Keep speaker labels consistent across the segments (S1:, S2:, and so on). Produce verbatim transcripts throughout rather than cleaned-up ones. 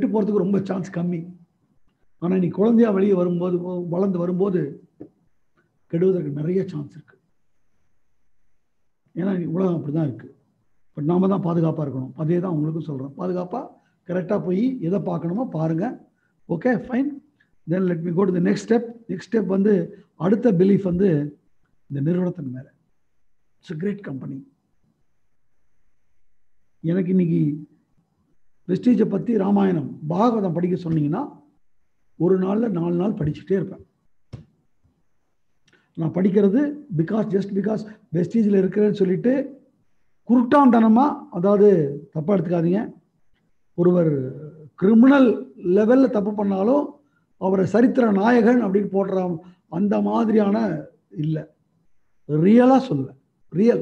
S1: கெட்டு போகிறதுக்கு ரொம்ப சான்ஸ் கம்மி. ஆனால் நீ குழந்தையா வெளியே வரும்போது வளர்ந்து வரும்போது கெடுவதற்கு நிறைய சான்ஸ் இருக்கு. ஏன்னா உலகம் அப்படி தான் இருக்கு. பட் நாம தான் பாதுகாப்பாக இருக்கணும். அதே தான் உங்களுக்கும் சொல்கிறேன். பாதுகாப்பாக கரெக்டாக போய் எதை பார்க்கணுமோ பாருங்க. Okay fine. Then let me go to the next step. Next step வந்து அடுத்த பிலீஃப் வந்து இந்த நிறுவனத்தின் மேலே. It's a great company. எனக்கு இன்னைக்கு வெஸ்டீஜை பற்றி ராமாயணம் பாகவதம் படிக்க சொன்னீங்கன்னா ஒரு நாளில் நாலு நாள் படிச்சுட்டே இருப்பேன். நான் படிக்கிறது பிகாஸ் ஜஸ்ட் பிகாஸ் வெஸ்டீஜில் இருக்கிறேன்னு சொல்லிட்டு குருட்டாந்தனமாக, அதாவது தப்பாக எடுத்துக்காதீங்க, ஒருவர் கிரிமினல் லெவலில் தப்பு பண்ணாலும் அவரை சரித்திர நாயகன் அப்படின்னு போடுற அந்த மாதிரியான இல்லை. ரியலாக சொல்ல ரியல்.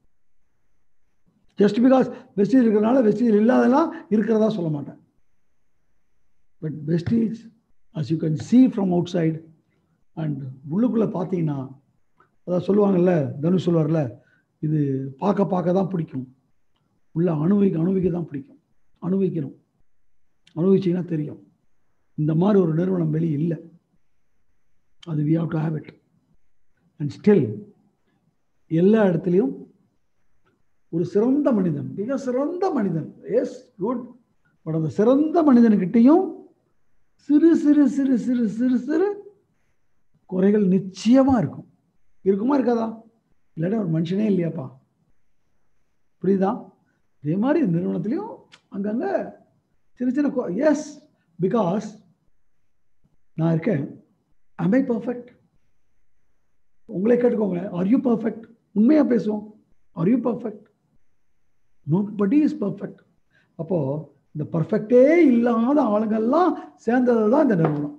S1: ஜஸ்ட் பிகாஸ் வெஸ்டீஜ் இருக்கிறதுனால வெஸ்டீஜ் இல்லாதெல்லாம் இருக்கிறதா சொல்ல மாட்டேன். But Vestige as you can see from outside and உள்ளுக்குள்ளே பார்த்தீங்கன்னா, அதான் சொல்லுவாங்கல்ல, தனுஷ் சொல்லுவார்ல, இது பார்க்க பார்க்க தான் பிடிக்கும், உள்ள அனுபவிக்க அனுபவிக்க தான் பிடிக்கும். அனுபவிக்கணும். அனுபவிச்சிங்கன்னா தெரியும். இந்த மாதிரி ஒரு நிறுவனம் வெளியே இல்லை. அது we have to have it. And still எல்லா இடத்துலையும் ஒரு சிறந்த மனிதன், மிக சிறந்த மனிதன், எஸ் குட், பட் அந்த சிறந்த மனிதனுக்கிட்டையும் சிறு சிறு சிறு சிறு சிறு சிறு குறைகள் நிச்சயமா இருக்கும். இருக்குமா இருக்காதா? இல்லாட்டா ஒரு மனுஷனே இல்லையாப்பா. புரியுதா? அதே மாதிரி நிறுவனத்திலையும் அங்கங்க சின்ன சின்ன எஸ், பிகாஸ் நான் இருக்கேன். am I perfect? உங்களே கேட்டுக்கோங்க, ஆர் யூ பர்ஃபெக்ட்? உண்மையா பேசுவோம். Are you perfect? nobody is perfect. அப்போ இந்த பர்ஃபெக்டே இல்லாத ஆளுங்கள்லாம் சேர்ந்தது தான் இந்த நிறுவனம்.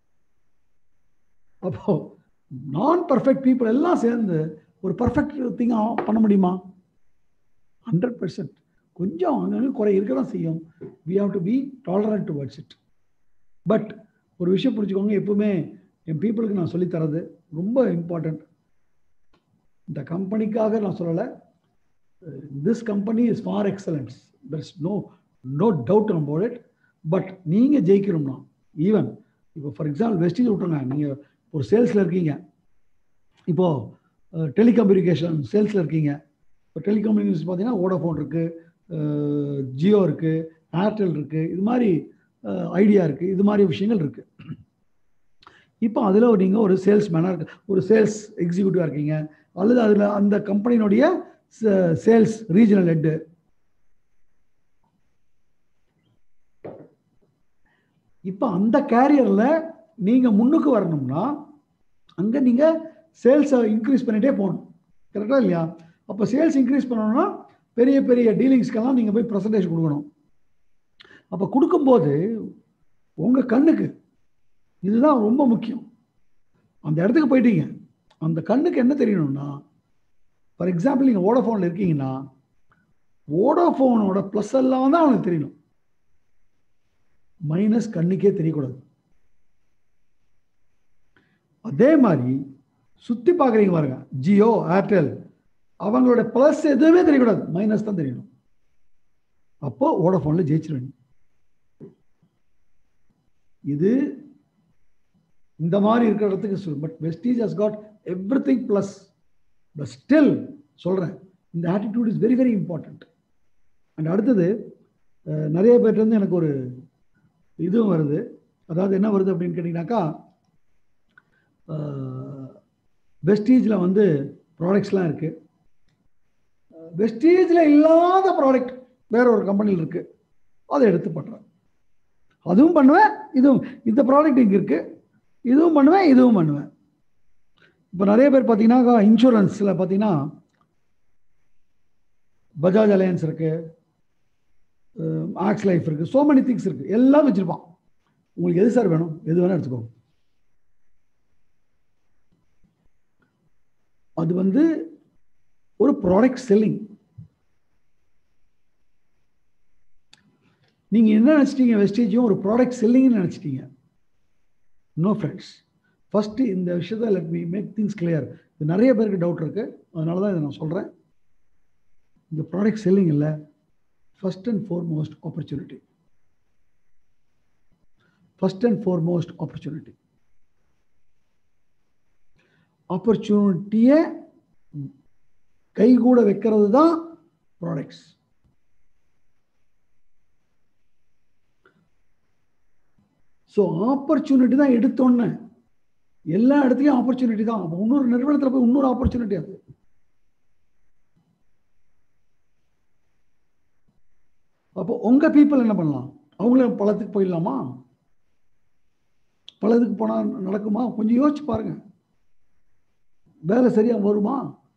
S1: அப்போ நான் பர்ஃபெக்ட் பீப்புள் எல்லாம் சேர்ந்து ஒரு பர்ஃபெக்ட் திங் பண்ண முடியுமா? ஹண்ட்ரட் பர்சன்ட் கொஞ்சம் அங்கே குறை இருக்க தான் செய்யும். we have to be tolerant towards it. But ஒரு விஷயம் புரிஞ்சுக்கோங்க, எப்பவுமே என் பீப்புளுக்கு நான் சொல்லித்தரது ரொம்ப இம்பார்ட்டன்ட். இந்த கம்பெனிக்காக நான் சொல்லலை. This company is for excellence. There is no no doubt about it. But நீங்கள் ஜெயிக்கணும்னா, ஈவன் இப்போ ஃபார் எக்ஸாம்பிள் வெஸ்டீஜ் விட்டுருங்க, நீங்கள் ஒரு சேல்ஸில் இருக்கீங்க, இப்போது டெலிகம்யூனிகேஷன் சேல்ஸில் இருக்கீங்க. இப்போ டெலிகம்யூனிகேஷன் பார்த்தீங்கன்னா வோடாஃபோன் இருக்குது, ஜியோ இருக்குது, ஏர்டெல் இருக்குது, இது மாதிரி ஐடியா இருக்குது, இது மாதிரி விஷயங்கள் இருக்குது. இப்போ அதில் நீங்கள் ஒரு சேல்ஸ் மேனாக இருக்கு, ஒரு சேல்ஸ் எக்ஸிக்யூட்டிவாக இருக்கீங்க, அல்லது அதில் அந்த கம்பெனியினுடைய சேல்ஸ் ரீஜனல் ஹெட்டு. இப்போ அந்த கேரியரில் நீங்கள் முன்னுக்கு வரணும்னா அங்கே நீங்கள் சேல்ஸை இன்க்ரீஸ் பண்ணிகிட்டே போகணும். கரெக்டாக இல்லையா? அப்போ சேல்ஸ் இன்க்ரீஸ் பண்ணணும்னா பெரிய பெரிய டீலிங்ஸ்க்கெல்லாம் நீங்கள் போய் ப்ரெசன்டேஷன் கொடுக்கணும். அப்போ கொடுக்கும்போது உங்கள் கண்ணுக்கு இதுதான் ரொம்ப முக்கியம். அந்த இடத்துக்கு போயிட்டீங்க, அந்த கண்ணுக்கு என்ன தெரியணும்னா, ஃபார் எக்ஸாம்பிள் நீங்கள் வோடாஃபோனில் இருக்கீங்கன்னா வோடாஃபோனோட ப்ளஸ் எல்லாம் தான் அவனுக்கு தெரியணும், மைனஸ் கண்ணுக்கே தெரியக்கூடாது. அதே மாதிரி சுற்றி பார்க்குறீங்க பாருங்க, ஜியோ, ஏர்டெல், அவங்களோட ப்ளஸ் எதுவுமே தெரியக்கூடாது, மைனஸ் தான் தெரியணும். அப்போ வோடாஃபோனில் ஜெயிச்சிருவீங்க. இது இந்த மாதிரி இருக்கிற இடத்துக்கு. But Vestige has got everything plus. But still சொல்கிறேன், இந்த attitude is very very important. And அடுத்தது நிறைய பேர்ட்டு வந்து எனக்கு ஒரு இதுவும் வருது. அதாவது என்ன வருது அப்படின்னு கேட்டிங்கனாக்கா, வெஸ்டீஜில் வந்து ப்ராடக்ட்ஸ்லாம் இருக்குது, வெஸ்டீஜில் இல்லாத ப்ராடக்ட் வேற ஒரு கம்பெனியில் இருக்குது, அதை எடுத்து பண்ணுறேன். அதுவும் பண்ணுவேன், இதுவும், இந்த ப்ராடக்ட் இங்கே இருக்குது, இதுவும் பண்ணுவேன், இதுவும் பண்ணுவேன். இப்போ நிறைய பேர் பார்த்தீங்கன்னா இன்சூரன்ஸில் பார்த்தீங்கன்னா பஜாஜ் அலையன்ஸ் இருக்குது, ஆக்ஸ் லைஃப் இருக்குது, சோ மெனி திங்ஸ் இருக்குது, எல்லாம் வச்சுருப்பான். உங்களுக்கு எது சார் வேணும், எது வேணால் எடுத்துக்கோ. அது வந்து ஒரு ப்ராடக்ட் செல்லிங். நீங்கள் என்ன நினச்சிட்டீங்க, வெஸ்டீஜும் ஒரு ப்ராடக்ட் செல்லிங்னு நினச்சிட்டீங்க. நோ ஃப்ரெண்ட்ஸ், ஃபஸ்ட்டு இந்த விஷயத்தை let me make things clear. இது நிறைய பேருக்கு டவுட் இருக்குது, அதனால தான் இதை நான் சொல்கிறேன். இந்த ப்ராடக்ட் செல்லிங் இல்லை, first and foremost opportunity. First and foremost opportunity. ஆப்பர்ச்சுனிட்டியை கை கூட வைக்கிறது தான் ப்ராடக்ட்ஸ். ஸோ ஆப்பர்ச்சுனிட்டி தான் எடுத்தோன்னு எல்லா இடத்துலையும் ஆப்பர்ச்சுனிட்டி தான். அப்போ இன்னொரு நிறுவனத்தில் போய் இன்னொரு ஆப்பர்ச்சுனிட்டி அது. அப்போ உங்க பீப்புள் என்ன பண்ணலாம்? அவங்களும் பழத்துக்கு போயிடலாமா? பழத்துக்கு போனால் நடக்குமா? கொஞ்சம் யோசிச்சு பாருங்க. வேலை சரியா வருமா?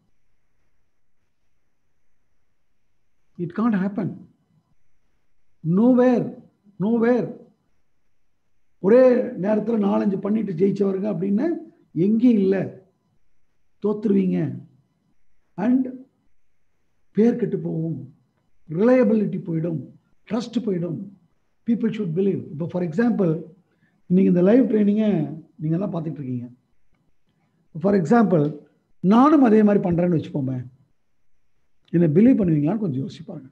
S1: It can't happen. Nowhere nowhere ஒரே நேரத்தில் நாலஞ்சு பண்ணிட்டு ஜெயிச்சவருங்க அப்படின்னு எங்கேயும் இல்லை. தோத்துருவீங்க. அண்ட் பேர் கெட்டு போகும், ரிலையபிலிட்டி போயிடும், ட்ரஸ்ட் போயிடும். People should believe. இப்போ ஃபார் எக்ஸாம்பிள் இன்னைக்கு இந்த லைவ் ட்ரைனிங்கை நீங்கள் எல்லாம் பார்த்துட்டு இருக்கீங்க. ஃபார் எக்ஸாம்பிள் நானும் அதே மாதிரி பண்ணுறேன்னு வச்சுப்போமே, என்னை பிலீவ் பண்ணுவீங்களான்னு கொஞ்சம் யோசிப்பாங்க.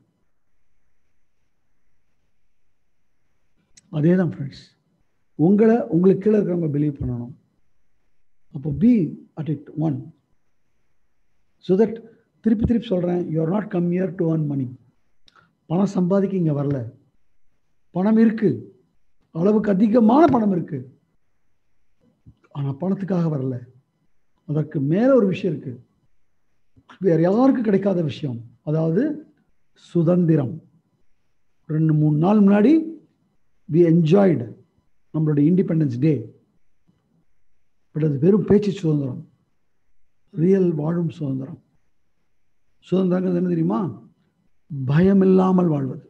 S1: அதே தான் ஃப்ரெண்ட்ஸ், உங்களை உங்களுக்கு கீழே இருக்கிறவங்க பிலீவ் பண்ணணும். அப்போ be at it one. So that திருப்பி திருப்பி சொல்கிறேன், you are not come here to earn money. பணம் சம்பாதிக்க இங்கே வரல. பணம் இருக்கு, அளவுக்கு அதிகமான பணம் இருக்கு. ஆனால் பணத்துக்காக வரல. அதற்கு மேலே ஒரு விஷயம் இருக்கு, வேற யாருக்கும் கிடைக்காத விஷயம். அதாவது சுதந்திரம். ரெண்டு மூணு நாள் முன்னாடி வி என்ஜாய்டு நம்மளுடைய இண்டிபெண்டன்ஸ் டே. பட் அது வெறும் பேச்சு சுதந்திரம், ரியல் வாழும் சுதந்திரம். சுதந்திரங்கிறது என்ன தெரியுமா? பயம் இல்லாமல் வாழ்வது.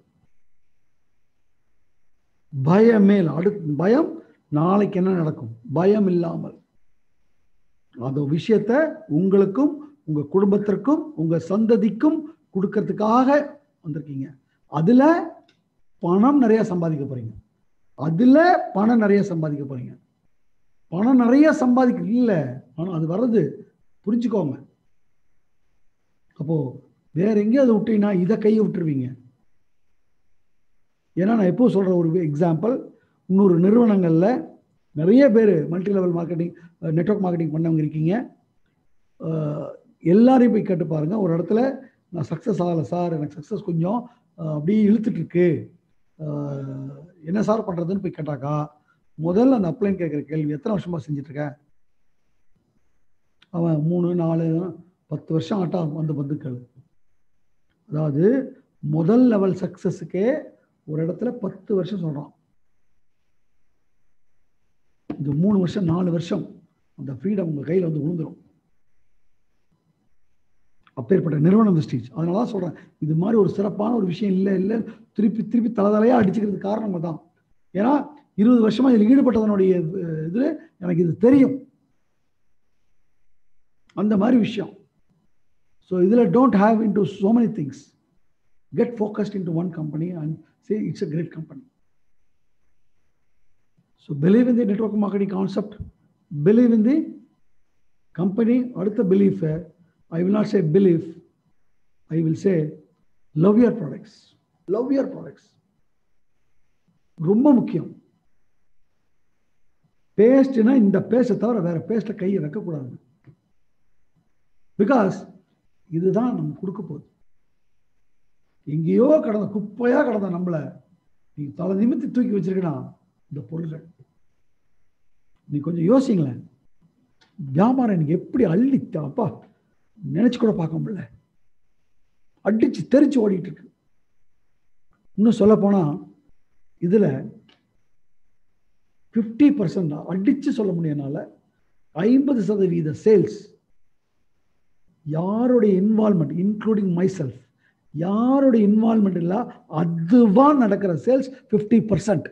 S1: பயமே அடுத்து பயம், நாளைக்கு என்ன நடக்கும், பயம் இல்லாமல். அந்த விஷயத்தை உங்களுக்கும் உங்க குடும்பத்திற்கும் உங்க சந்ததிக்கும் கொடுக்கறதுக்காக வந்திருக்கீங்க. அதுல பணம் நிறைய சம்பாதிக்க போறீங்க. அதுல பணம் நிறைய சம்பாதிக்க போறீங்க. பணம் நிறைய சம்பாதிக்க இல்லை, ஆனால் அது வர்றது புரிஞ்சுக்கோங்க. அப்போ வேற எங்கேயாவது விட்டீங்கன்னா இதை கையை விட்டுருவீங்க. ஏன்னா நான் எப்போ சொல்ற ஒரு எக்ஸாம்பிள், இன்னொரு நிறுவனங்கள்ல நிறைய பேர் multi level marketing, network marketing பண்ணவங்க இருக்கீங்க. எல்லாரையும் போய் கேட்டு பாருங்க. ஒரு இடத்துல நான் சக்ஸஸ் ஆகலை சார், எனக்கு சக்ஸஸ் கொஞ்சம் அப்படியே இழுத்துட்டு இருக்கு, என்ன சார் பண்றதுன்னு போய் கேட்டாக்கா, முதல்ல அந்த அப்ளைன் கேட்குற கேள்வி, எத்தனை வருஷமா செஞ்சுட்டு இருக்க? அவன் மூணு நாலு பத்து வருஷம் ஆட்டா வந்து பந்துக்கள். அதாவது முதல் லெவல் சக்சஸுக்கே ஒரு இடத்துல பத்து வருஷம் சொல்றான். இந்த மூணு வருஷம் நாலு வருஷம் அந்த ஃப்ரீடம் உங்க கையில் வந்து விழுந்துடும். அப்பேற்பட்ட நிறுவனம் வெஸ்டீஜ். அதனால தான் சொல்றேன், இது மாதிரி ஒரு சிறப்பான ஒரு விஷயம் இல்லை இல்லை திருப்பி திருப்பி தலதலையா அடிச்சுக்கிறதுக்கு காரணம் தான். ஏன்னா இருபது வருஷமா இதில் ஈடுபட்டதனுடைய இது எனக்கு இது தெரியும், அந்த மாதிரி விஷயம். ஸோ இதில் don't have into so many things. Get focused into one company and say it's a great company. So believe in the network marketing concept, believe in the company. அடுத்த belief, I will not say belief, I will say love your products. Love your products. ரொம்ப முக்கியம். பேஸ்ட்னா இந்த பேஸ்ட்டை தவிர வேற பேஸ்ட்டை கையை வைக்கக்கூடாது. பிகாஸ் இதுதான் நம்ம கொடுக்க போகுது. எங்கேயோ கடந்த குப்பையா கடந்த நம்மளை நீ தலை நிமித்தி தூக்கி வச்சிருக்கா இந்த பொருள்கள். நீ கொஞ்சம் யோசிங்களேன், வியாபாரம் எனக்கு எப்படி அள்ளித்தாப்பா நினைச்சு கூட பார்க்க முடியல, அடிச்சு தெரிச்சு ஓடிட்டு இருக்கு. இன்னும் சொல்ல போனா இதுல பிப்டி பர்சன்ட் அடிச்சு சொல்ல முடியனால ஐம்பது சதவீத சேல்ஸ் யாருடைய இன்வால்மெண்ட், இன்க்ளூடிங் மை செல்ஃப், யாருடைய இன்வால்மெண்ட் இல்ல அதுவா நடக்கிற சேல்ஸ் பிப்டி பர்சன்ட்.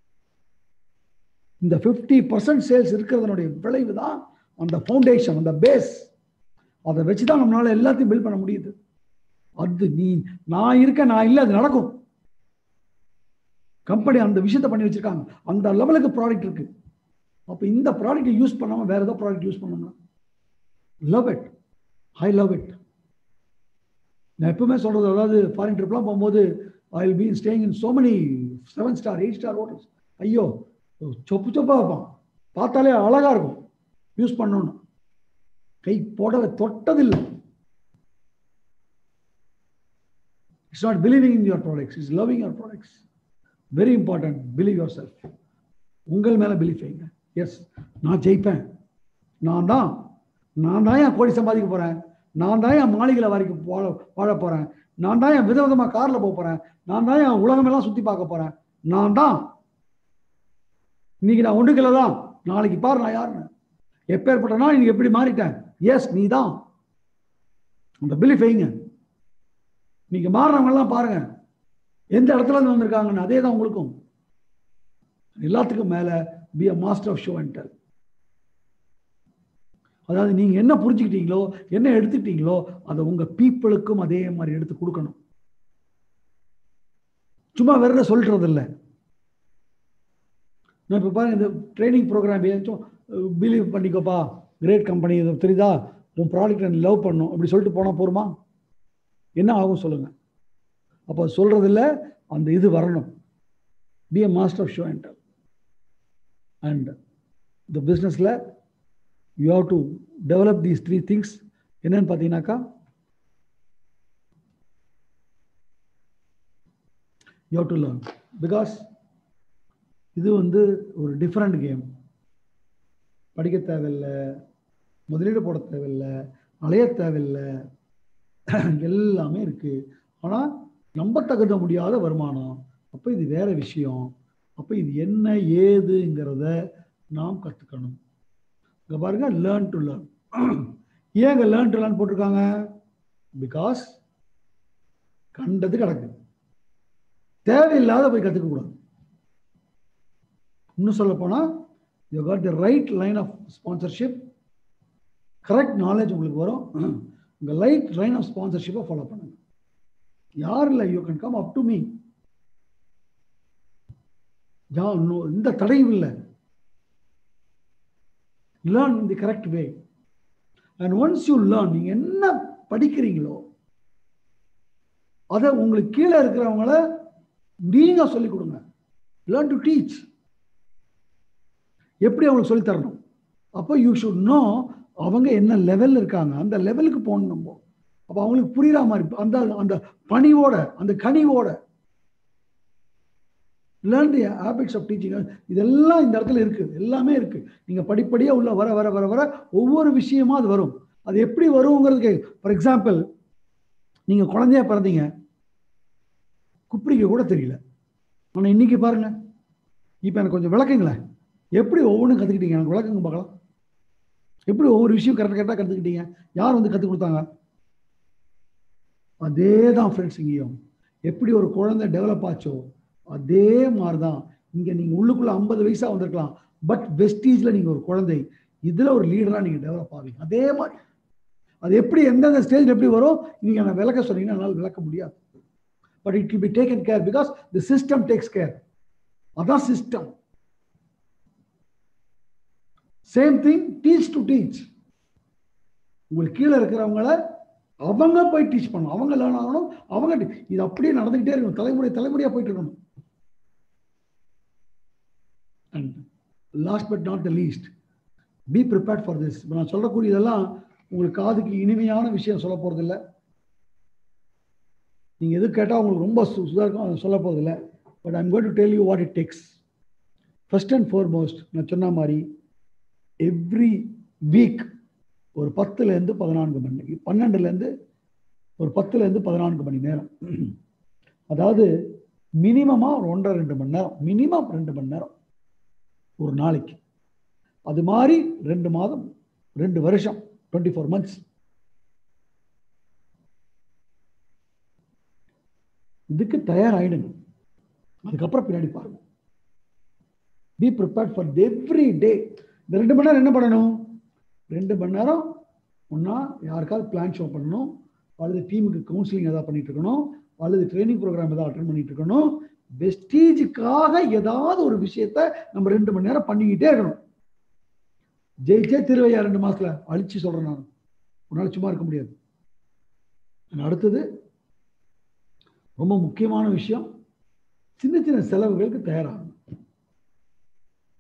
S1: இந்த பிப்டி பர்சன்ட் சேல்ஸ் இருக்கிறதனுடைய விளைவு தான் அந்த ஃபவுண்டேஷன், அந்த பேஸ். அதை வச்சுதான் நம்மளால எல்லாத்தையும் பில்ட் பண்ண முடியுது. அது நீ நான் இருக்க நான் இல்லை, அது நடக்கும். கம்பெனி அந்த விஷயத்தை பண்ணி வச்சிருக்காங்க, அந்த லெவலுக்கு ப்ராடக்ட் இருக்கு. அப்ப இந்த ப்ராடக்ட் யூஸ் பண்ணாம வேற ஏதோ ப்ராடக்ட் யூஸ் பண்ணோம்னா love it, I love it. நான் எப்பவுமே சொல்றது, அதாவது ஃபாரின் ட்ரிப்லாம் போகும்போது I will be staying in so many seven star eight star hotels. ஐயோ சொப்பு சொப்பாக வைப்பான், பார்த்தாலே அழகாக இருக்கும், யூஸ் பண்ணணும். கை போடவே தொட்டதில்லை. It's not believing in your products, it's loving your products. Very important. Believe yourself. உங்கள் மேலே பிலீவ் வைங்க. எஸ், நான் ஜெயிப்பேன், நான் தான் நான் தான் என் கோடி சம்பாதிக்க போகிறேன், நான் தான் என் மாளிகையில் வரைக்கும் வாழ வாழ போகிறேன், நான் தான் என் விதவிதமாக காரில் போக போகிறேன், நான் தான் என் உலகமெல்லாம் சுற்றி பார்க்க போகிறேன், நான் தான். இன்னைக்கு நான் ஒன்றுக்கல தான், நாளைக்கு பாரு நான் யாருன்னு. எப்பேற்பட்டனா இன்னைக்கு எப்படி மாறிட்டேன். எஸ், நீ தான். அந்த பிலீஃப் வைங்க. நீங்க மாறினவங்கெல்லாம் பாருங்க எந்த இடத்துல இருந்து வந்திருக்காங்கன்னு. அதே தான் உங்களுக்கும். எல்லாத்துக்கும் மேல be a master of show and tell. அதாவது நீங்க என்ன புரிஞ்சுக்கிட்டீங்களோ, என்ன எடுத்துக்கிட்டீங்களோ, அதை உங்க பீப்புளுக்கும் அதே மாதிரி எடுத்து கொடுக்கணும். சும்மா வேற சொல்றது இல்லை. நான் இப்போ பாருங்க, இந்த ட்ரைனிங் ப்ரோக்ராம் ஏதாச்சும் பிலீவ் பண்ணிக்கோப்பா, கிரேட் கம்பெனி, இது தெரியுதா, உன் ப்ராடக்ட் எனக்கு லவ் பண்ணும் அப்படி சொல்லிட்டு போனால் போருமா? என்ன ஆகும் சொல்லுங்க? அப்போ சொல்றது இல்லை, அந்த இது வரணும். Be a master of show and tell. And இந்த பிஸ்னஸில் you have to develop these three things. என்னன்னு பார்த்தீங்கன்னாக்கா, you have to learn. Because இது வந்து ஒரு டிஃப்ரெண்ட் கேம். படிக்க தேவையில்லை, முதலீடு போட தேவையில்லை, அலைய தேவையில்லை, எல்லாமே இருக்கு. ஆனால் நம்ப தகுந்த முடியாத வருமானம். அப்போ இது வேற விஷயம். அப்போ இது என்ன ஏதுங்கிறத நாம் கற்றுக்கணும். இங்கே பாருங்க, லேர்ன் டு லேர்ன். ஏன் இங்கே லேர்ன் டு லேர்ன் போட்டிருக்காங்க? பிகாஸ் கண்டது கிடக்கு, தேவையில்லாத போய் கற்றுக்க கூடாது. இன்னும் சொல்ல போனால், you got the right line of ஸ்பான்சர்ஷிப், கரெக்ட் நாலேஜ் உங்களுக்கு வரும். உங்கள் லைட் லைன் ஆஃப் ஸ்பான்சர்ஷிப்பை ஃபாலோ பண்ணுங்க. யார் இல்லை, you can come up to me. இந்த தடையும் இல்லை. Learn in the correct way. And once you learn, நீங்க என்ன படிக்கிறீங்களோ அதை உங்களுக்கு கீழே இருக்கிறவங்கள நீங்க சொல்லிக் கொடுங்க. Learn to teach. எப்படி அவங்களுக்கு சொல்லி தரணும்? அப்போ யூ ஷுட் நோ அவங்க என்ன லெவல் இருக்காங்க, அந்த லெவலுக்கு போகணும் நம்ம. அப்போ அவங்களுக்கு புரியுற மாதிரி அந்த அந்த பணிவோட, அந்த கனிவோட learn the habits of teaching. இதெல்லாம் இந்த இடத்துல இருக்கு, எல்லாமே இருக்கு. நீங்க படிப்படியா உள்ள வர வர வர வர ஒவ்வொரு விஷயமா அது வரும். அது எப்படி வருங்கிறதுக்கு, ஃபார் எக்ஸாம்பிள், நீங்க குழந்தையா பிறந்தீங்க, குப்பிடிக்க கூட தெரியல. ஆனால் இன்னைக்கு பாருங்க, இப்போ எனக்கு கொஞ்சம் விளக்குங்களேன், எப்படி ஒவ்வொன்றும் கற்றுக்கிட்டீங்க? எனக்கு விளக்குங்க பார்க்கலாம். எப்படி ஒவ்வொரு விஷயம் கரெக்டாக கரெக்டாக கற்றுக்கிட்டீங்க? யார் வந்து கற்றுக் கொடுத்தாங்க? அதே தான் ஃப்ரெண்ட்ஸ். இங்கேயும் எப்படி ஒரு குழந்தை டெவலப் ஆச்சோ அதே மாதிரி தான் இங்கே. நீங்கள் உள்ளுக்குள்ளே ஐம்பது வயசாக வந்திருக்கலாம், பட் வெஸ்டீஜில் நீங்கள் ஒரு குழந்தை, இதில் ஒரு லீடராக நீங்கள் டெவலப் ஆவீங்க. அதே மாதிரி அது எப்படி எந்தெந்த ஸ்டேஜில் எப்படி வரும் நீங்கள் நான் விளக்க சொன்னீங்கன்னா என்னால் விளக்க முடியாது. But it will be taken care because the system takes care. அதான் system. Same thing, teach to teach. உங்களுக்கு கீழே இருக்கிறவங்கள அவங்க போய் டீச் பண்ணணும், அவங்க லேர்ன் ஆகணும், அவங்க இது அப்படியே நடந்துகிட்டே இருக்கணும், தலைமுறை தலைமுறையாக போயிட்டு இருக்கணும். And last but not the least, be prepared for this. இப்போ நான் சொல்லக்கூடியதெல்லாம் உங்களுக்கு காதுக்கு இனிமையான விஷயம் சொல்ல போகிறது இல்லை. நீங்கள் எது கேட்டால் உங்களுக்கு ரொம்ப சுதாரிக்கும் சொல்ல போகிறது இல்லை. But I'm going to tell you what it takes. First and foremost, நான் சொன்ன மாதிரி எவ்ரி வீக் ஒரு பத்துலேருந்து பதினான்கு மணி, பன்னெண்டுலேருந்து ஒரு பத்துலேருந்து பதினான்கு மணி நேரம், அதாவது மினிமமாக ஒரு ஒன்றரை ரெண்டு மணி நேரம், மினிமம் ரெண்டு மணி நேரம் ஒரு நாளைக்கு. அது மாதிரி ரெண்டு மாதம், ரெண்டு வருஷம், டுவெண்ட்டி ஃபோர் மந்த்ஸ். இதுக்கு தயாராகிடுங்க. அதுக்கப்புறம் பின்னாடி பாருங்க. Be prepared for every day. இந்த ரெண்டு மணி நேரம் என்ன பண்ணணும்? ரெண்டு மணி நேரம் ஒன்றா யாருக்காவது பிளான் ஷோ பண்ணணும், அல்லது டீமுக்கு கவுன்சிலிங் எதாவது பண்ணிட்டு இருக்கணும், அல்லது ட்ரைனிங் ப்ரோக்ராம் எதாவது அட்டன் பண்ணிட்டு இருக்கணும். வெஸ்டீஜுக்காக ஏதாவது ஒரு விஷயத்த நம்ம ரெண்டு மணி நேரம் பண்ணிக்கிட்டே இருக்கணும். ஜெயிச்சே திருவையா ரெண்டு மாசத்துல அழிச்சு சொல்றேன் நான். ஒரு நாள் சும்மா இருக்க முடியாது. அடுத்தது ரொம்ப முக்கியமான விஷயம், சின்ன சின்ன செலவுகளுக்கு தயாராகணும்.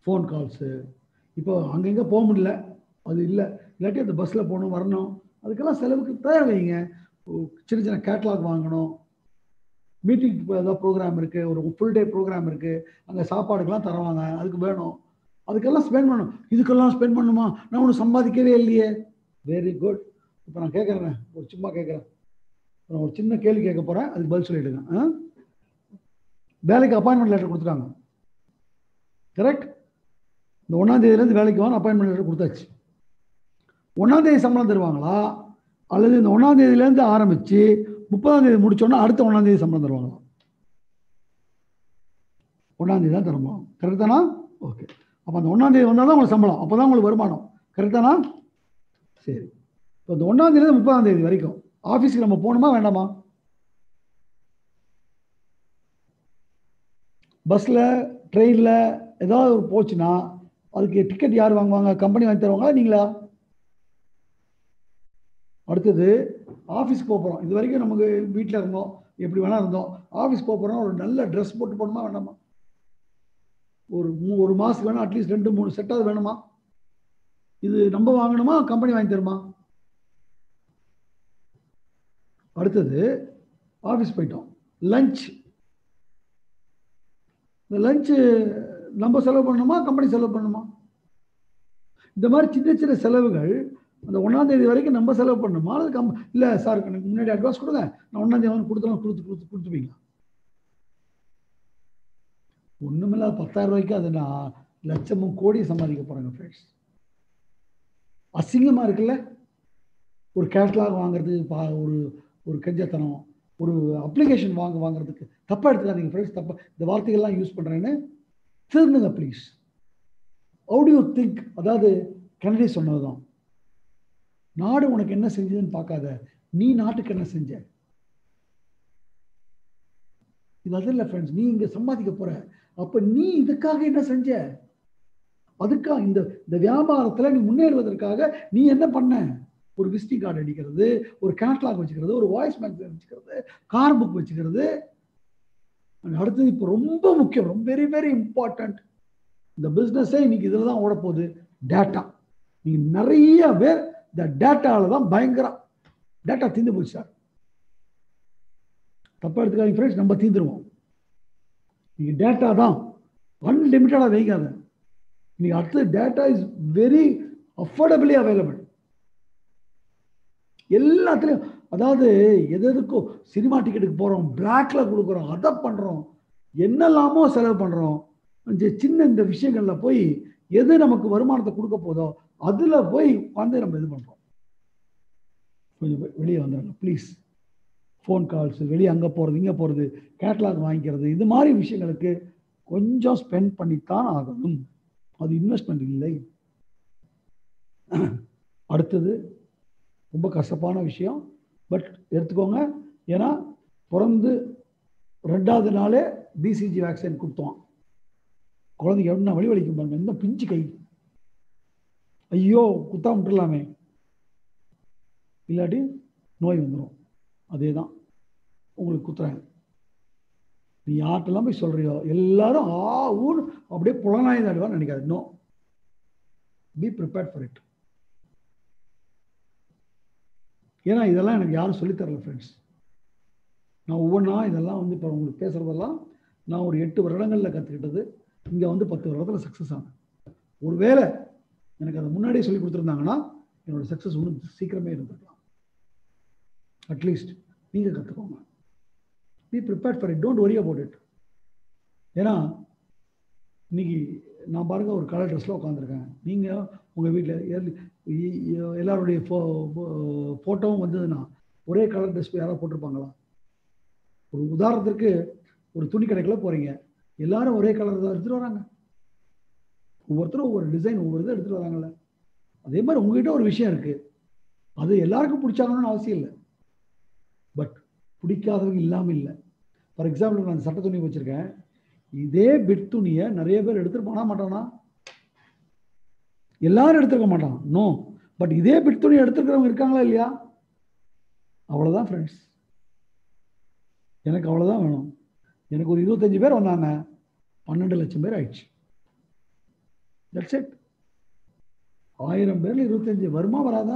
S1: Phone calls. இப்போ அங்கங்கே போக முடியல, அது இல்லை, இல்லாட்டி அந்த பஸ்ஸில் போகணும் வரணும், அதுக்கெல்லாம் செலவுக்கு தயார் வைங்க. சின்ன சின்ன கேட்லாக் வாங்கணும், மீட்டிங் ஏதாவது ப்ரோக்ராம் இருக்குது, ஒரு ஃபுல் டே ப்ரோக்ராம் இருக்குது, அங்கே சாப்பாடுக்கெல்லாம் தருவாங்க, அதுக்கு வேணும், அதுக்கெல்லாம் ஸ்பெண்ட் பண்ணணும். இதுக்கெல்லாம் ஸ்பெண்ட் பண்ணணுமா, நான் ஒன்றும் சம்பாதிக்கவே இல்லையே. Very good. இப்போ நான் கேட்குறேன், ஒரு சும்மா கேட்குறேன், நான் ஒரு சின்ன கேள்வி கேட்க போகிறேன், அதுக்கு பதில் சொல்லிவிடுங்க. வேலைக்கு அப்பாயின்மெண்ட் லெட்டர் கொடுத்துட்டாங்க, கரெக்ட்? இந்த ஒன்றாம் தேதியிலேருந்து வேலைக்கு வாங்க அப்பாயின்மெண்ட் லெட்டர் கொடுத்தாச்சு. ஒன்றாம் தேதி சம்பளம் தருவாங்களா, அல்லது இந்த ஒன்றாம் தேதியிலேருந்து ஆரம்பித்து முப்பதாம் தேதி முடிச்சோன்னா அடுத்த ஒன்றாம் தேதி சம்பளம் தருவாங்களா? ஒன்றாம் தேதி தான் தருமா? கரெக்ட் தானா? ஓகே. அப்போ அந்த ஒன்றாம் தேதி வந்தால் தான் உங்களுக்கு சம்பளம், அப்போ தான் உங்களுக்கு வருமானம், கரெக்ட் தானா? சரி. இப்போ இந்த ஒன்றாம் தேதியிலேருந்து முப்பதாம் தேதி வரைக்கும் ஆஃபீஸுக்கு நம்ம போகணுமா வேண்டாமா? பஸ்ஸில் ட்ரெயினில் ஏதாவது ஒரு போச்சுன்னா அதுக்கு டிக்கெட் யார் வாங்குவாங்க? கம்பெனி வாங்கி தருவாங்களா நீங்களா? அடுத்தது ஆஃபீஸ்க்கு போக போகிறோம். இது வரைக்கும் நமக்கு வீட்டில் இருந்தோம், எப்படி வேணா இருந்தோம். ஆஃபீஸ் போக போகிறோம், ஒரு நல்ல ட்ரெஸ் போட்டு போகணுமா வேண்டாமா? ஒரு மூ ஒரு மாதத்துக்கு வேணும், அட்லீஸ்ட் ரெண்டு மூணு செட்டாவது வேணுமா? இது நம்ம வாங்கணுமா, கம்பெனி வாங்கி தருமா? அடுத்தது ஆஃபீஸ் போயிட்டோம், லஞ்ச். இந்த லஞ்சு நம்ம செலவு பண்ணணுமா, கம்பெனி செலவு பண்ணணுமா? இந்த மாதிரி சின்ன சின்ன செலவுகள் அந்த ஒன்றாம் தேதி வரைக்கும் நம்ம செலவு பண்ணணுமா, அது கம் இல்லை சார் எனக்கு முன்னாடி அட்வான்ஸ் கொடுங்க, நான் ஒன்றாம் தேதி வந்து கொடுத்துலாம் கொடுத்து கொடுத்து கொடுத்துப்பீங்க. ஒன்றுமில்ல, பத்தாயிரம் ரூபாய்க்கு அது நான் லட்சமும் கோடி சம்பாதிக்க போகிறேங்க ஃப்ரெண்ட்ஸ். அசிங்கமாக இருக்குல்ல? ஒரு கேட்லாக் வாங்குறதுக்கு பா ஒரு ஒரு கஞ்சத்தனம், ஒரு அப்ளிகேஷன் வாங்க வாங்குறதுக்கு தப்பாக எடுத்துக்காதீங்க ஃப்ரெண்ட்ஸ். தப்பா இந்த வார்த்தைகள்லாம் யூஸ் பண்ணுறேன்னு திருந்துங்க please. How do you think? அதாவது கென்னடி சொன்னதுதான், நாடு உனக்கு என்ன செஞ்சதுன்னு பார்க்காத, நீ நாட்டுக்கு என்ன செஞ்ச. இது அது இல்லை ஃப்ரெண்ட்ஸ், நீ இங்கே சம்பாதிக்க போற, அப்போ நீ இதுக்காக என்ன செஞ்ச? அதுக்காக இந்த இந்த வியாபாரத்தில் நீ முன்னேறுவதற்காக நீ என்ன பண்ண? ஒரு விசிட்டிங் கார்டு அடிக்கிறது, ஒரு கேட்லாக் வச்சுக்கிறது, ஒரு வாய்ஸ் மேக்ஸின் வச்சுக்கிறது, கார் புக் வச்சுக்கிறது. அடுத்தது இப்போ ரொம்ப முக்கியம், ரொம்ப வெரி வெரி இம்பார்ட்டன்ட், இந்த பிஸ்னஸே இன்னைக்கு இதில் தான் ஓட போகுது, டேட்டா. நீங்கள் நிறைய பேர் இந்த டேட்டாவில் தான் பயங்கரம். டேட்டா தீர்ந்து போச்சு சார், தப்பாக எடுத்துக்காதீங்க ஃப்ரெண்ட்ஸ், நம்ம தீர்ந்துருவோம். நீங்கள் டேட்டா தான் அன்லிமிட்டடாக வைக்காத. நீங்கள் அடுத்தது data is very affordably available எல்லாத்துலேயும். அதாவது எது எதுக்கும் சினிமா டிக்கெட்டுக்கு போகிறோம், பிளாக்ல கொடுக்குறோம், அதை பண்ணுறோம், என்னெல்லாமோ செலவு பண்ணுறோம். சின்ன இந்த விஷயங்களில் போய் எது நமக்கு வருமானத்தை கொடுக்க போதோ அதில் போய் வந்து நம்ம இது பண்ணுறோம். கொஞ்சம் வெளியே வந்துடுங்க ப்ளீஸ். ஃபோன் கால்ஸ், வெளியே அங்கே போகிறது இங்கே போகிறது, கேட்லாக் வாங்கிக்கிறது, இது மாதிரி விஷயங்களுக்கு கொஞ்சம் ஸ்பெண்ட் பண்ணித்தான் ஆகணும். அது இன்வெஸ்ட்மெண்ட் இல்லை. அடுத்தது ரொம்ப கசப்பான விஷயம், பட் எடுத்துக்கோங்க. ஏன்னா பிறந்து ரெண்டாவது நாளே பிசிஜி வேக்சின் கொடுத்தோம். குழந்தைக்கு என்ன வழி வலிக்கும் பாருங்க, இந்த பிஞ்சு கை, ஐயோ குத்தா விட்டுலாமே, இல்லாட்டி நோய் வந்துடும். அதே தான் உங்களுக்கு குத்துறாங்க. நீ யார்கிட்டலாம் போய் சொல்றியோ எல்லாரும் ஆ ஊன்னு அப்படியே புலனாய் தாடுவான்னு நினைக்காது. No, be prepared for it. ஏன்னா இதெல்லாம் எனக்கு யாரும் சொல்லித்தரல ஃப்ரெண்ட்ஸ். நான் ஒவ்வொன்றா இதெல்லாம் வந்து இப்போ உங்களுக்கு பேசுகிறதெல்லாம் நான் ஒரு எட்டு வருடங்களில் கற்றுக்கிட்டது. இங்கே வந்து பத்து வருடத்தில் சக்ஸஸ் ஆனேன். ஒருவேளை எனக்கு அதை முன்னாடியே சொல்லி கொடுத்துருந்தாங்கன்னா என்னோட சக்ஸஸ் ஒன்றும் சீக்கிரமே இருந்திருக்கலாம். அட்லீஸ்ட் நீங்கள் கற்றுக்கோங்க. Be prepared for it, don't worry about it. ஏன்னா இன்னைக்கு நான் பாருங்கள் ஒரு கலர் ட்ரெஸ்ஸில் உட்காந்துருக்கேன். நீங்கள் உங்கள் வீட்டில் எல்லாருடைய ஃபோ ஃபோட்டோவும் வந்ததுன்னா ஒரே கலர் ட்ரெஸ் யாராவது போட்டிருப்பாங்களா? ஒரு உதாரணத்திற்கு ஒரு துணி கடைக்குள்ள போகிறீங்க, எல்லாரும் ஒரே கலர் தான் எடுத்துகிட்டு வராங்க. ஒவ்வொருத்தரும் ஒவ்வொரு டிசைன் ஒவ்வொரு இதை எடுத்துகிட்டு வராங்கல்ல. அதே மாதிரி உங்ககிட்ட ஒரு விஷயம் இருக்குது, அது எல்லாருக்கும் பிடிச்சாங்கன்னு அவசியம் இல்லை. பட் பிடிக்காதவங்க இல்லாமல் இல்லை. ஃபார் எக்ஸாம்பிள் நான் சட்ட துணி வச்சுருக்கேன், இதே பிட் துணியை நிறைய பேர் எடுத்துகிட்டு போனா மாட்டானா? எல்லாரும் எடுத்துருக்க மாட்டான், நோ. பட் இதே பிட் துணி எடுத்துருக்கிறவங்க இருக்காங்களா இல்லையா? அவ்வளோதான் ஃப்ரெண்ட்ஸ், எனக்கு அவ்வளோதான் வேணும். எனக்கு ஒரு இருபத்தஞ்சு பேர் வந்தாங்க, பன்னெண்டு லட்சம் பேர் ஆயிடுச்சு. That's it. ஆயிரம் பேர்ல இருபத்தஞ்சு வருமா வராதா?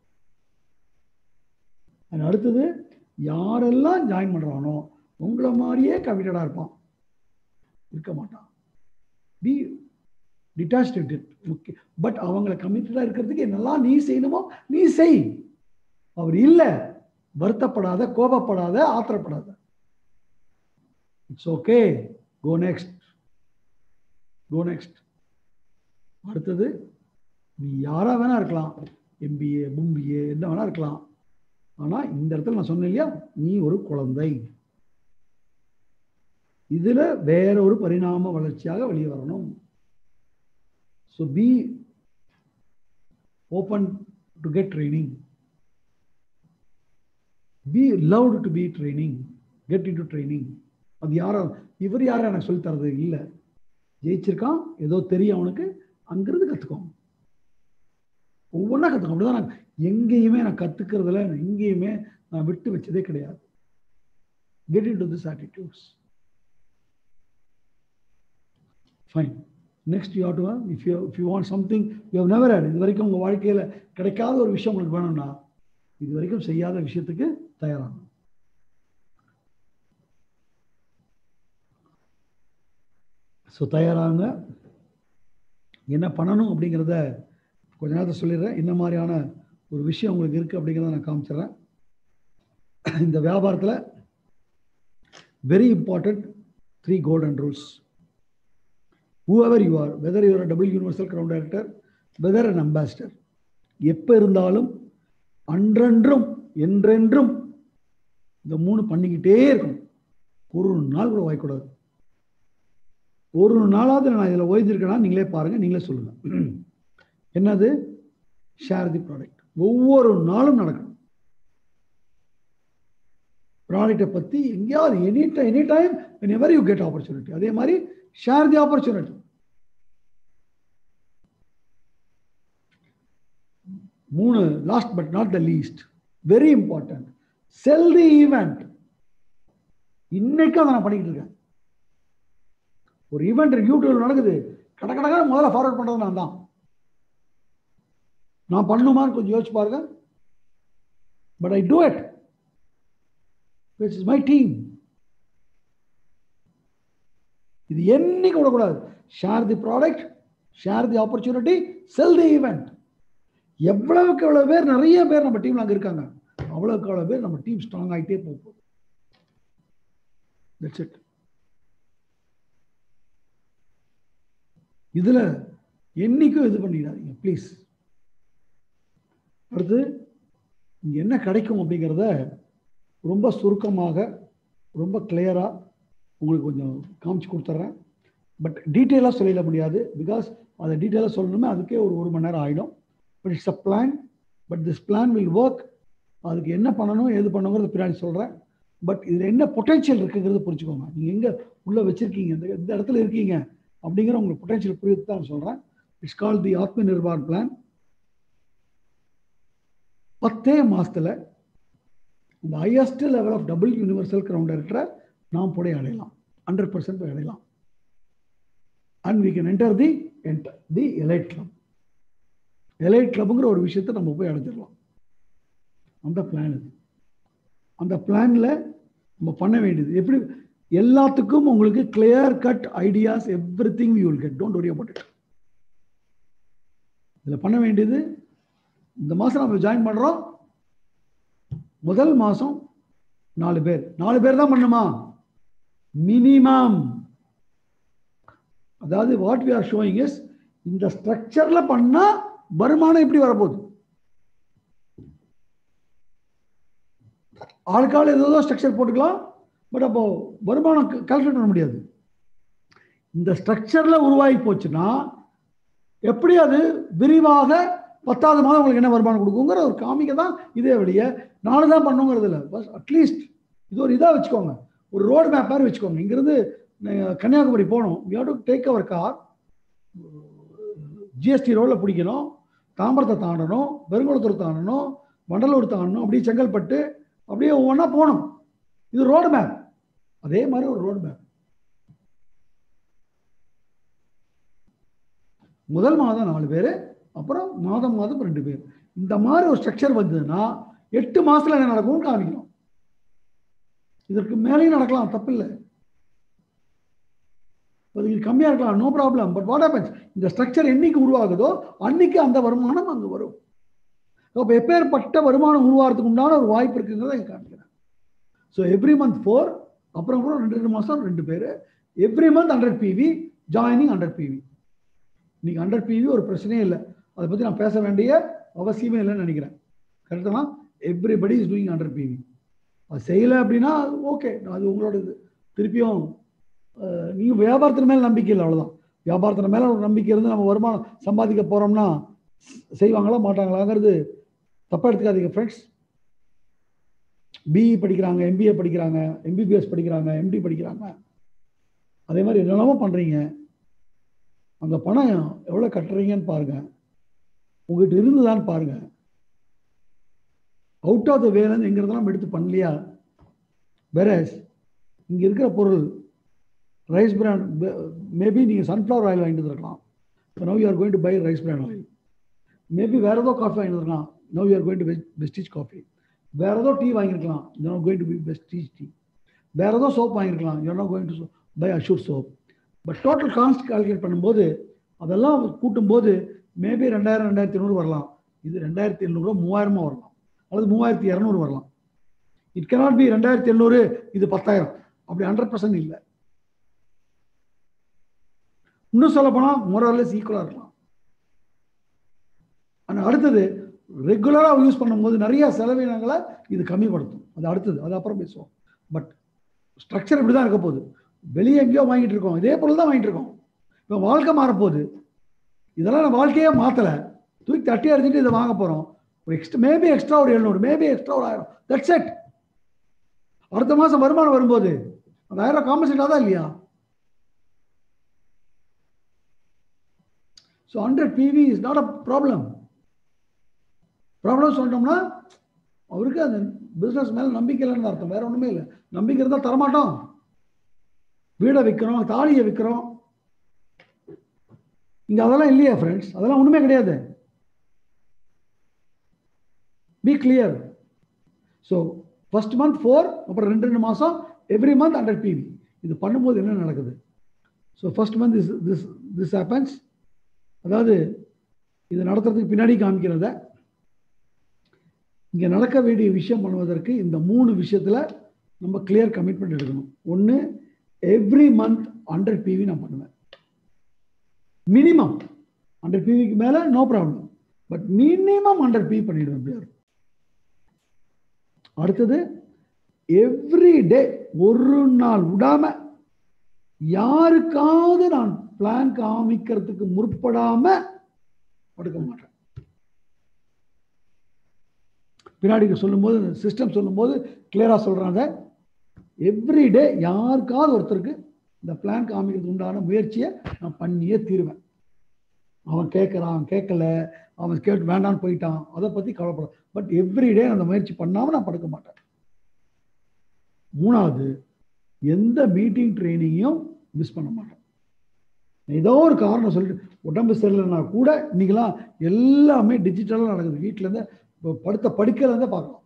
S1: அடுத்தது யாரெல்லாம் ஜாயின் பண்றானோ உங்களை மாதிரியே கமிட்டடா இருப்பான், இருக்க மாட்டான். Be detached with it. Okay, but அவங்கள கமிட்டடா இருக்கிறதுக்கு என்னெல்லாம் நீ செய்யணுமோ நீ செய். அவர் இல்ல, வருத்தப்படாத, கோபப்படாத, ஆத்திரப்படாத. It's okay, go next, go next. அடுத்தது நீ யாரா வேணா இருக்கலாம், எம்பிஏ எம்பிஏ என்ன வேணா இருக்கலாம். ஆனா இந்த இடத்துல நான் சொன்னேன் இல்லையா, நீ ஒரு குழந்தை, இதுல வேற ஒரு பரிணாம வளர்ச்சியாக வெளியே வரணும். So be open to get training, be loved to be training, get into training. அது யாரும் இவர் யாரும் எனக்கு சொல்லி தரது இல்லை, ஜெயிச்சிருக்கான் ஏதோ தெரியும் அவனுக்கு, அங்கிருந்து கற்றுக்கோங்க, ஒவ்வொன்றா கற்றுக்கோங்க. அப்படிதான் நான் எங்கேயுமே நான் கற்றுக்கிறதுல எங்கேயுமே நான் விட்டு வச்சதே கிடையாது. Get into this attitudes. Fine. Next you have to if you if you want something you have never had, இது வரைக்கும் உங்கள் வாழ்க்கையில் கிடைக்காத ஒரு விஷயம் உங்களுக்கு வேணும்னா இது வரைக்கும் செய்யாத விஷயத்துக்கு தயாராகணும். ஸோ தயாராங்க. என்ன பண்ணணும் அப்படிங்கிறத கொஞ்ச நேரத்தை சொல்லிடுறேன். என்ன மாதிரியான ஒரு விஷயம் உங்களுக்கு இருக்குது அப்படிங்கிறத நான் காமிச்சிடுறேன். இந்த வியாபாரத்தில் very important three golden rules. whoever you are, whether you are a double universal crown director, whether an ambassador, எப்போ இருந்தாலும் அன்றென்றும் என்றென்றும் இந்த மூணு பண்ணிக்கிட்டே இருக்கணும். ஒரு நாள் கூட வாய்க்கூடாது. ஒரு நாளாவது நான் இதில் ஓய்ந்திருக்கேன்னா நீங்களே பாருங்கள், நீங்களே சொல்லுங்கள். என்னது? Share the product. ஒவ்வொரு நாளும் நடக்கணும். ப்ராடக்டை பற்றி எங்கேயாவது any time any time whenever you get opportunity. அதே மாதிரி ஷேர் தி ஆப்பர்ச்சுனிட்டி. மூணு, last but not the least, very important, sell the event. இன்னைக்கும் அதை நான் பண்ணிக்கிட்டு இருக்கேன். ஒரு ஈவெண்ட் யூடியூப்ல நடக்குது, கட கடக முதல்ல ஃபார்வர்ட் பண்றது நான் தான். நான் பண்ணுமான்னு கொஞ்சம் யோசிச்சு பாருங்க. But I do it. It's my team. இது என்னைக்கு விடக்கூடாது. Share the product, share the opportunity, sell the event. எவ்வளவுக்கு எவ்வளவு பேர், நிறைய பேர் நம்ம டீம்ல அங்க இருக்காங்க, அவ்வளவுக்கு எவ்வளவு பேர் நம்ம டீம் ஸ்ட்ராங் ஆகிட்டே போகும். That's it. இதுல என்னைக்கும் இது பண்ணிடாதீங்க ப்ளீஸ். அடுத்து இங்க என்ன கிடைக்கும் அப்படிங்கிறத ரொம்ப சுருக்கமாக ரொம்ப கிளியரா உங்களுக்கு கொஞ்சம் காமிச்சு கொடுத்துட்றேன். பட் டீட்டெயிலாக சொல்லிட முடியாது, பிகாஸ் அதை டீட்டெயிலாக சொல்லணுமே அதுக்கே ஒரு ஒரு மணி நேரம் ஆகிடும். But it's a plan. But this plan will work. அதுக்கு என்ன பண்ணணும் எது பண்ணணுங்கிறது பின்னாடி சொல்கிறேன். பட் இதில் என்ன பொட்டென்ஷியல் இருக்குங்கிறது புரிஞ்சுக்கோங்க. நீங்கள் எங்கே உள்ளே வச்சுருக்கீங்க, இந்த இந்த இடத்துல இருக்கீங்க அப்படிங்கிற உங்களுக்கு பொட்டென்ஷியல் புரியுது தான் சொல்கிறேன். It's call the Atma Nirbhar plan. பத்தே மாதத்தில் இந்த highest level of double universal ground டைரக்டரை நாம் போய் அடையலாம், ஹண்ட்ரட் பர்சன்ட் போய் அடையலாம். And we can enter the enter the elite club. எலைட் கிளப்புங்கிற ஒரு விஷயத்தை நம்ம போய் அடைஞ்சிடலாம். அந்த பிளான் இது. அந்த பிளானில் நம்ம பண்ண வேண்டியது எப்படி, எல்லாத்துக்கும் உங்களுக்கு clear cut ideas, everything you will get. Don't worry about it. இதில் பண்ண வேண்டியது, இந்த மாதம் நம்ம ஜாயின் பண்ணுறோம். முதல் மாதம் நாலு பேர் நாலு பேர் தான் பண்ணுமா மினிமம். அதாவது what we are showing is, இந்த ஸ்ட்ரக்சர்ல பண்ணா வருமானம் எப்படி வரப்போகுது. ஆளுக்காள் ஏதோ ஸ்ட்ரக்சர் போட்டுக்கலாம், பட் அப்போ வருமானம் கால்குலேட் பண்ண முடியாது. இந்த ஸ்ட்ரக்சர்ல உருவாகி போச்சுன்னா எப்படி அது விரிவாக பத்தாவது மாதம் உங்களுக்கு என்ன வருமானம் கொடுக்குங்கிற ஒரு காமிக்க தான் இதே வழிய. நாலு தான் பண்ணுங்கிறது இல்லை, பஸ் அட்லீஸ்ட் இது ஒரு இதாக வச்சுக்கோங்க, ஒரு ரோடு மேப் மாதிரி வச்சுக்கோங்க. இங்கிருந்து கன்னியாகுமரி போகணும், we have to take our car, GST ரோடில் பிடிக்கணும், தாம்பரத்தை தாண்டணும், பெருங்குளத்தூர் தாண்டணும், வண்டலூர் தாண்டணும், அப்படியே செங்கல்பட்டு, அப்படியே ஒவ்வொன்றா போகணும். இது ரோடு மேப். அதே மாதிரி ஒரு ரோடு மேப். முதல் மாதம் நாலு பேர், அப்புறம் மாதம் மாதம் ரெண்டு பேர். இந்த மாதிரி ஒரு ஸ்ட்ரக்சர் வந்ததுன்னா எட்டு மாசத்துல என்ன நடக்கும்னு காமிக்கணும். இதற்கு மேலேயும் நடக்கலாம், தப்பு இல்லை. கம்மியா இருக்கலாம், no problem. But what happens, இந்த ஸ்ட்ரக்சர் என்னைக்கு உருவாகுதோ அன்னைக்கு அந்த வருமானம் அங்கே வரும். அப்போ எப்பேற்பட்ட வருமானம் உருவாகிறதுக்கு உண்டான ஒரு வாய்ப்பு இருக்குங்கிறத இங்கே காமிக்கிறேன். ஸோ எவ்ரி மந்த் ஃபோர், அப்புறம் கூட ரெண்டு ரெண்டு மாதம் ரெண்டு பேர், every month hundred PV, joining hundred PV. இன்னைக்கு ஹண்ட்ரட் பிவி ஒரு பிரச்சனையே இல்லை, அதை பற்றி நான் பேச வேண்டிய அவசியமே இல்லைன்னு நினைக்கிறேன். கரெக்டாக everybody is doing hundred PV. அது செய்யலை அப்படின்னா ஓகே, அது உங்களோட இது. திருப்பியும் நீங்கள் வியாபாரத்தின் மேலே நம்பிக்கை இல்லை, அவ்வளோதான். வியாபாரத்தின் மேலே ஒரு நம்பிக்கை இருந்து நம்ம வருமானம் சம்பாதிக்க போகிறோம்னா செய்வாங்களா மாட்டாங்களாங்கிறது தப்பாக எடுத்துக்காதீங்க ஃப்ரெண்ட்ஸ். பிஇ படிக்கிறாங்க, எம்பிஏ படிக்கிறாங்க, எம்பிபிஎஸ் படிக்கிறாங்க, எம்டி படிக்கிறாங்க, அதே மாதிரி என்னெல்லாமோ பண்ணுறீங்க. அந்த பணம் எவ்வளோ கட்டுறீங்கன்னு பாருங்கள், உங்கள்கிட்ட இருந்துதான்னு பாருங்கள். அவுட் ஆஃப் த வேலேருந்து எங்கிறதெல்லாம் எடுத்து பண்ணலையா? வேற இங்கே இருக்கிற பொருள் ரைஸ் பிராண்ட், மேபி நீங்கள் சன்ஃப்ளவர் ஆயில் வாங்கிட்டு இருக்கலாம், now you are going to buy rice brand oil. Maybe வேறு ஏதோ காஃபி வாங்கிட்டு இருக்கலாம், now you are going to Vestige coffee. வேறு ஏதோ டீ வாங்கியிருக்கலாம், you are going to be Vestige tea. வேறு ஏதோ சோப் வாங்கியிருக்கலாம், you are not going to buy Assure soap. But total cost calculate பண்ணும்போது அதெல்லாம் கூட்டும்போது மேபி ரெண்டாயிரம் ரெண்டாயிரத்தி ஐநூறு வரலாம். இது ரெண்டாயிரத்தி எழுநூறுவா மூவாயிரமா வரலாம், அல்லது மூவாயிரத்தி இரநூறு வரலாம். இட் கேனாட் பி ரெண்டாயிரத்தி எழுநூறு இது பத்தாயிரம், அப்படி ஹண்ட்ரட் பர்சன்ட் இல்லை. இன்னும் சொல்ல போனால் மோரலெஸ் ஈக்குவலாக இருக்கலாம். ஆனால் அடுத்தது ரெகுலராக யூஸ் பண்ணும்போது நிறைய செலவினங்களை இது கம்மிப்படுத்தும். அது அடுத்தது, அது அப்புறம் பேசுவோம். பட் ஸ்ட்ரக்சர் இப்படி தான் இருக்க போகுது. வெளியே எங்கேயோ வாங்கிட்டு இருக்கோம், இதே பொருள் தான் வாங்கிட்டு இருக்கோம். இப்போ வாழ்க்கை மாறப்போகுது. இதெல்லாம் நான் வாழ்க்கையே மாற்றலை, தூக்கி தட்டி அடிச்சுட்டு இதை வாங்க போகிறோம். ஒரு எக்ஸ்ட்ரா மேபி எக்ஸ்ட்ரா ஒரு எழுநூறு, மேபி எக்ஸ்ட்ரா ஒரு ஆயிரம், தட்ஸ் இட். அடுத்த மாதம் வருமானம் வரும்போது அந்த ஆயிரம் காம்பன்சேட் ஆதா இல்லையா? So hundred PV is not a problem. Problem சொல்லிட்டோம்னா அவருக்கு அந்த பிஸ்னஸ் மேலே நம்பிக்கை இல்லைன்னு அர்த்தம், வேற ஒன்றுமே இல்லை. நம்பிக்கை இருந்தால் தரமாட்டோம். வீடை விற்கிறோம், தாலியை விற்கிறோம், இங்கே அதெல்லாம் இல்லையா ஃப்ரெண்ட்ஸ்? அதெல்லாம் ஒன்றுமே கிடையாது. Be clear. So first month four, அப்புறம் ரெண்டு ரெண்டு மாதம், எவ்ரி மந்த் ஹண்ட்ரட் பிவி. இது பண்ணும்போது என்ன நடக்குது? So first month is this this happens. அதாவது இது நடத்துறதுக்கு பின்னாடி காமிக்கிறத இங்கே நடக்க வேண்டிய விஷயம் பண்ணுவதற்கு இந்த மூணு விஷயத்தில் நம்ம கிளியர் கமிட்மெண்ட் எடுக்கணும். ஒன்று, எவ்ரி மந்த் ஹண்ட்ரட் பிவி நான் பண்ணுவேன். மினிமம் ஹண்ட்ரட் பிவிக்கு மேலே no problem, but minimum hundred PV பண்ணிடுவேன் பிளேயர். அடுத்தது எவ்ரி டே, ஒரு நாள் விடாம யாருக்காவது நான் பிளான் காமிக்கிறதுக்கு முற்படாம படுக்க மாட்டேன். பின்னாடி சொல்லும்போது சிஸ்டம் சொல்லும்போது கிளியரா சொல்றாங்க, எவ்ரி டே யாருக்காவது ஒருத்தருக்கு இந்த பிளான் காமிக்கிறதுக்கு உண்டான முயற்சியை நான் பண்ணியே தீருவேன். அவன் கேட்கறான், கேட்கல, அவன் கேட்டு வேண்டான்னு போயிட்டான், அதை பத்தி கவலைப்பட. பட் எவ்ரி டே அந்த முயற்சி பண்ணாம நான் படுக்க மாட்டேன். மூணாவது, எந்த மீட்டிங் ட்ரைனிங்கையும் மிஸ் பண்ண மாட்டேன். ஏதோ ஒரு காரணம் சொல்லிட்டு உடம்பு சரியில்லைன்னா கூட இன்னைக்கெல்லாம் எல்லாமே டிஜிட்டலாக நடக்குது. வீட்டில இருந்து படுத்த படுக்கையில இருந்தே பார்க்கலாம்.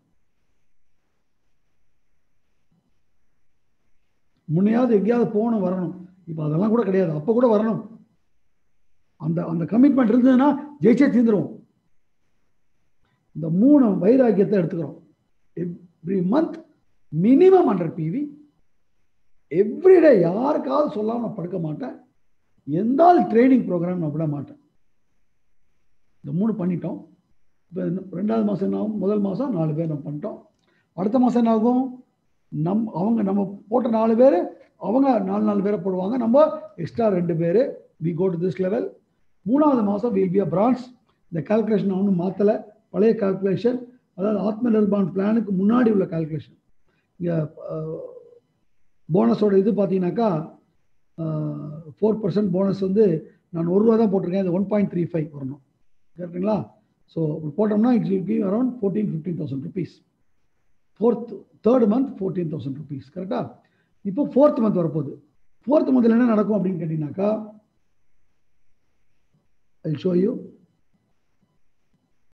S1: முன்னையாவது எங்கேயாவது போகணும் வரணும், இப்போ அதெல்லாம் கூட கிடையாது. அப்போ கூட வரணும். அந்த அந்த கமிட்மெண்ட் இருந்ததுன்னா ஜெயிச்சே தீர்ந்துருவோம். இந்த மூணு வைராக்கியத்தை எடுத்துக்கிறோம். Every month minimum hundred PV, everyday யாருக்காவது சொல்லாமல் நான் படுக்க மாட்டேன். எந்த ட்ரைனிங் ப்ரோக்ராம் நான் விட மாட்டேன். இந்த மூணு பண்ணிட்டோம். இப்போ ரெண்டாவது மாதம் என்ன ஆகும்? முதல் மாதம் நாலு பேர் நம்ம பண்ணிட்டோம். அடுத்த மாதம் என்ன ஆகும்? நம் அவங்க நம்ம போட்ட நாலு பேர் அவங்க நாலு நாலு பேரை போடுவாங்க, நம்ம எக்ஸ்ட்ரா ரெண்டு பேர். We go to this level. மூணாவது மாதம் வில் பி அ பிரான்ச். இந்த கால்குலேஷன் ஒன்றும் மாற்றலை, பழைய கால்குலேஷன். அதாவது ஆத்ம நிர்பான் பிளானுக்கு முன்னாடி உள்ள கால்குலேஷன். இங்கே போனஸோட இது பார்த்தீங்கன்னாக்கா ஃபோர் பர்சன்ட் போனஸ் வந்து நான் ஒரு ரூபா தான் போட்டிருக்கேன். இது ஒன் பாயிண்ட் த்ரீ ஃபைவ் வரணும். கரெக்டுங்களா? ஸோ போட்டோம்னா it's will give around fourteen fifteen thousand rupees. Fourth third month fourteen thousand rupees. கரெக்டாக? இப்போ ஃபோர்த் மந்த் வரப்போகுது. ஃபோர்த் மந்தில் என்ன நடக்கும் அப்படின்னு கேட்டிங்கனாக்கா, I'll show you.